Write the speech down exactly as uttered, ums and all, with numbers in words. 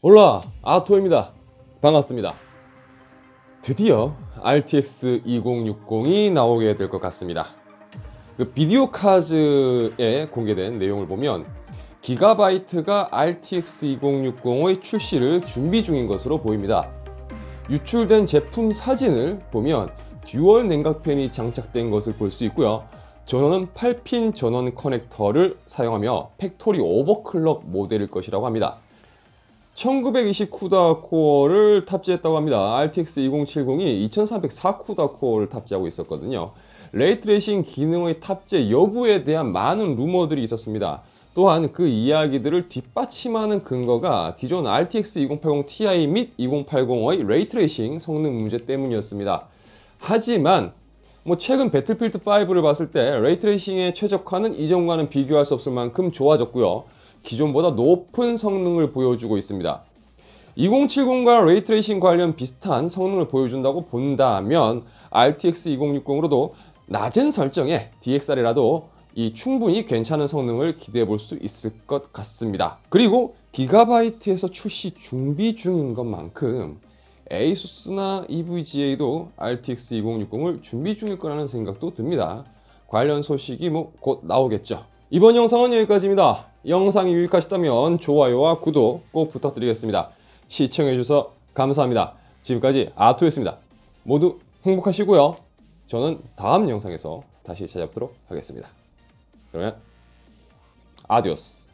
올라 아토입니다. 반갑습니다. 드디어 알티엑스 이공육공이 나오게 될 것 같습니다. 그 비디오 카즈에 공개된 내용을 보면 기가바이트가 알티엑스 이공육공의 출시를 준비 중인 것으로 보입니다. 유출된 제품 사진을 보면 듀얼 냉각팬이 장착된 것을 볼 수 있고요. 전원은 팔 핀 전원 커넥터를 사용하며 팩토리 오버클럭 모델일 것이라고 합니다. 천구백이십 쿠다 코어를 탑재했다고 합니다. 알티엑스 이공칠공이 이천삼백사 쿠다 코어를 탑재하고 있었거든요. 레이트레이싱 기능의 탑재 여부에 대한 많은 루머들이 있었습니다. 또한 그 이야기들을 뒷받침하는 근거가 기존 알티엑스 이공팔공 티아이 및 이공팔공의 레이트레이싱 성능 문제 때문이었습니다. 하지만 뭐 최근 배틀필드 파이브를 봤을 때 레이트레이싱의 최적화는 이전과는 비교할 수 없을 만큼 좋아졌고요. 기존보다 높은 성능을 보여주고 있습니다. 이공칠공과 레이트레이싱 관련 비슷한 성능을 보여준다고 본다면 알티엑스 이공육공으로도 낮은 설정의 디엑스알이라도 이 충분히 괜찮은 성능을 기대해 볼 수 있을 것 같습니다. 그리고 기가바이트에서 출시 준비 중인 것만큼 에이수스나 이브이지에이도 알티엑스 이공육공을 준비 중일 거라는 생각도 듭니다. 관련 소식이 뭐 곧 나오겠죠. 이번 영상은 여기까지입니다. 영상이 유익하셨다면 좋아요와 구독 꼭 부탁드리겠습니다. 시청해주셔서 감사합니다. 지금까지 아토였습니다. 모두 행복하시고요. 저는 다음 영상에서 다시 찾아뵙도록 하겠습니다. 그러면 아디오스.